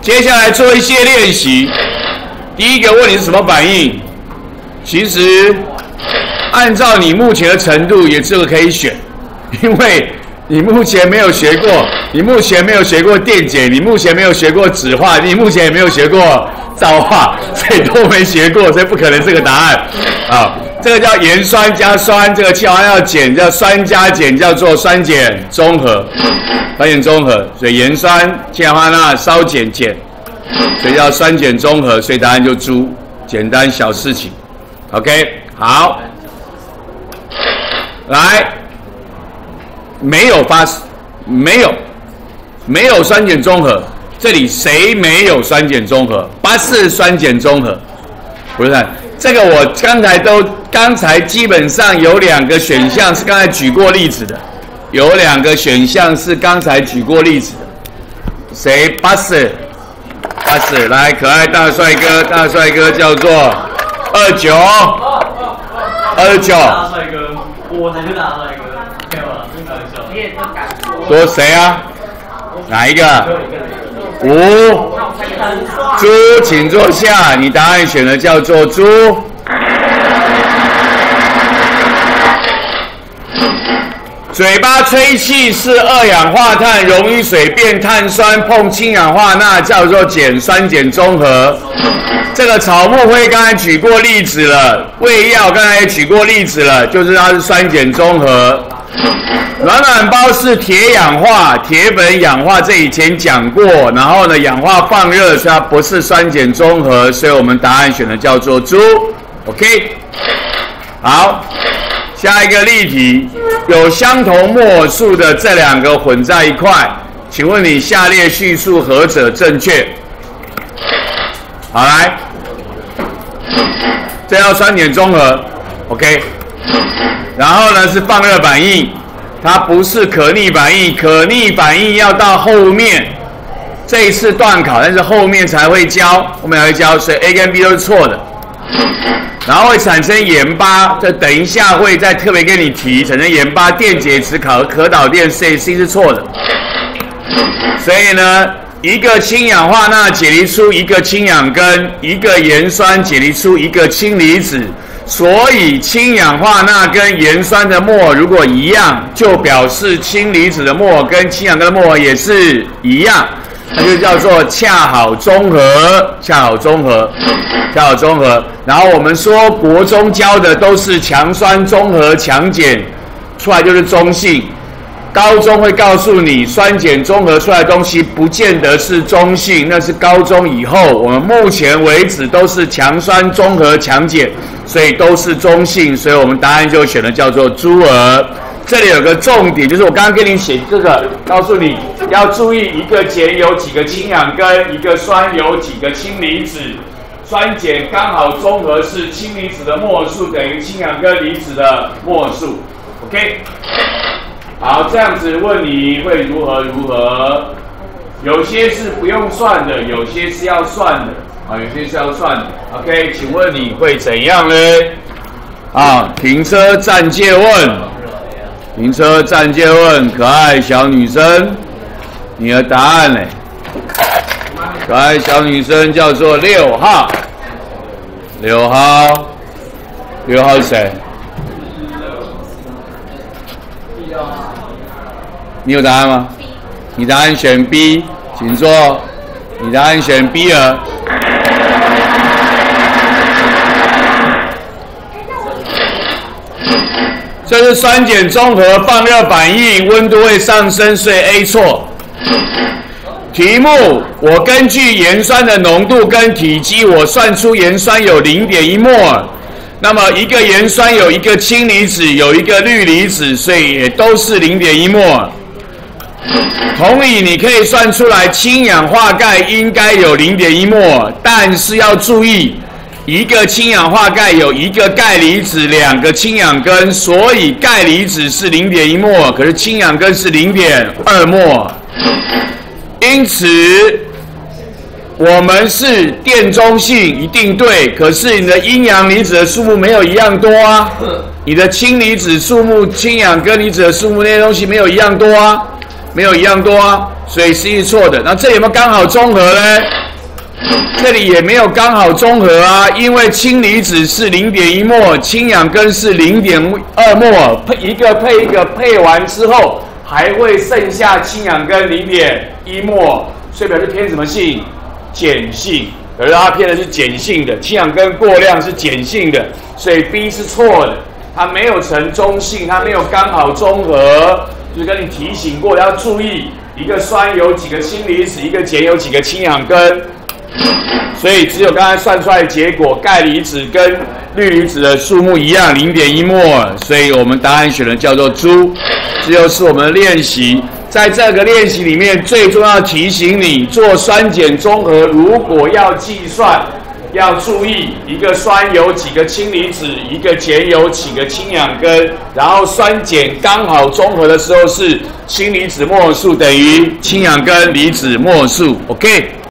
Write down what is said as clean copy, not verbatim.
接下来做一些练习。第一个问你是什么反应？其实按照你目前的程度，也只有可以选，因为你目前没有学过，你目前没有学过电解，你目前没有学过纸化，你目前也没有学过造化，所以都没学过，所以不可能这个答案啊。这个叫盐酸加酸，这个气化要碱叫酸加碱，叫做酸碱中和，酸碱中和，所以盐酸氢氧化钠烧碱碱，所以叫酸碱中和，所以答案就猪，简单小事情。OK， 好，来，没有酸碱中和，这里谁没有酸碱中和？巴氏酸碱中和，不是看这个，我刚才基本上有2个选项是刚才举过例子的，有2个选项是刚才举过例子的，谁？巴氏，来，可爱大帅哥叫做29。 大帅哥，我才是大帅哥，没有啦，真开玩笑。你也真敢说谁啊？哪一个？5。猪，请坐下。你答案选的叫做猪。嘴巴吹气是2氧化碳溶于水变碳酸，碰氢氧化钠叫做碱酸碱中和。这个草木灰刚才举过例子了，胃药刚才也举过例子了，就是它是酸碱中和。软软包是铁氧化、铁粉氧化，这以前讲过。然后呢，氧化放热，所以它不是酸碱中和，所以我们答案选的叫做猪。OK， 好，下一个例题，有相同末数的这2个混在一块，请问你下列叙述何者正确？好，来，这要酸碱中和 ，OK。然后呢是放热反应，它不是可逆反应，可逆反应要到后面。这一次段考，但是后面才会教，所以 A 跟 B 都是错的。然后会产生盐巴，这等一下会再特别跟你提，产生盐巴电解质可导电 C 是错的。所以呢，一个氢氧化钠解离出一个氢氧根，一个盐酸解离出一个氢离子。所以氢氧化钠跟盐酸的末如果一样，就表示氢离子的末跟氢氧根的末也是一样，那就叫做恰好中和。然后我们说国中教的都是强酸中和强碱，出来就是中性。高中会告诉你酸碱中和出来的东西不见得是中性，那是高中以后。我们目前为止都是强酸中和强碱，所以都是中性，所以我们答案就选的叫做猪儿。这里有个重点，就是我刚刚跟你写这个，告诉你要注意一个碱有几个氢氧根，一个酸有几个氢离子。酸碱刚好中和是氢离子的末数等于氢氧根离子的末数。OK。好，这样子问你会如何？有些是不用算的，有些是要算的啊，有些是要算的。OK， 请问你会怎样呢？啊，停车暂借问，可爱小女生，你的答案呢？可爱小女生叫做6号，6号是谁？你有答案吗？你答案选 B， 请坐。你答案选 B 了。这是酸碱中和放热反应，温度会上升，所以 A 错。题目：我根据盐酸的浓度跟体积，我算出盐酸有 0.1 摩尔。那么一个盐酸有一个氢离子，有一个氯离子，所以也都是 0.1 摩尔。同理，你可以算出来氢氧化钙应该有 0.1 摩尔，但是要注意，一个氢氧化钙有一个钙离子，2个氢氧根，所以钙离子是 0.1 摩尔，可是氢氧根是 0.2 摩尔。因此我们是电中性一定对，可是你的阴阳离子的数目没有一样多啊，你的氢离子数目、氢氧根离子的数目那些东西没有一样多啊，所以 C 是错的。那这里有没有刚好中和呢？ 这里也没有刚好中和啊，因为氢离子是0.1摩，氢氧根是0.2摩，一个配一个，配完之后还会剩下氢氧根0.1摩，所以表示偏什么性？碱性。而它偏的是碱性的，氢氧根过量是碱性的，所以 B 是错的，它没有呈中性，它没有刚好中和，就是跟你提醒过要注意，一个酸有几个氢离子，一个碱有几个氢氧根，所以只有刚才算出来的结果，钙离子跟氯离子的数目一样，0.1摩，所以我们答案选的叫做猪。这就是我们的练习。在这个练习里面，最重要提醒你，做酸碱中和，如果要计算，要注意一个酸有几个氢离子，一个碱有几个氢氧根，然后酸碱刚好中和的时候是氢离子摩尔数等于氢氧根离子摩尔数 ，OK。